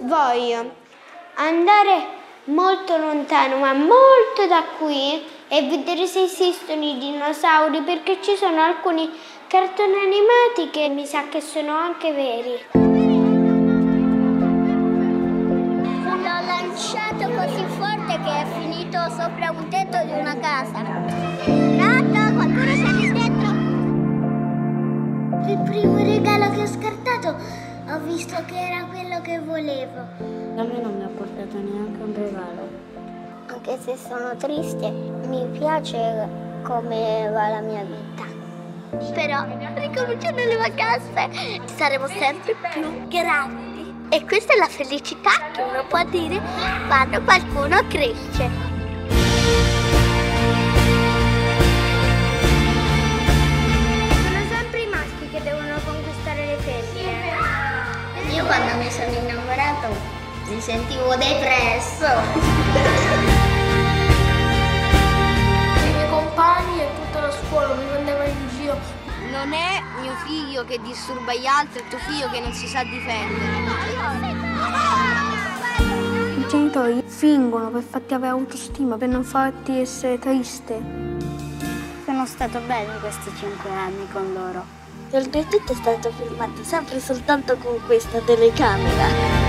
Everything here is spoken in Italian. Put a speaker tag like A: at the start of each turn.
A: Voglio andare molto lontano, ma molto da qui, e vedere se esistono i dinosauri, perché ci sono alcuni cartoni animati che mi sa che sono anche veri.
B: L'ho lanciato così forte che è finito sopra un tetto di una casa. Pronto? Qualcuno c'è lì dentro? Il primo regalo che ho scartato ho visto che era quello che volevo.
A: A me non mi ha portato neanche un regalo.
B: Anche se sono triste, mi piace come va la mia vita. Però ricominciano le vacanze, saremo sempre più grandi. E questa è la felicità che uno può dire quando qualcuno cresce.
A: Sono sempre i maschi che devono conquistare le femmine.
B: Io quando mi sono innamorato mi sentivo depresso.
A: I miei compagni e tutta la scuola mi prendevano in giro.
C: Non è mio figlio che disturba gli altri, è tuo figlio che non si sa difendere.
D: I genitori fingono per farti avere autostima, per non farti essere triste.
B: Sono stato bene questi 5 anni con loro.
E: Oltretutto è stato filmato sempre soltanto con questa telecamera.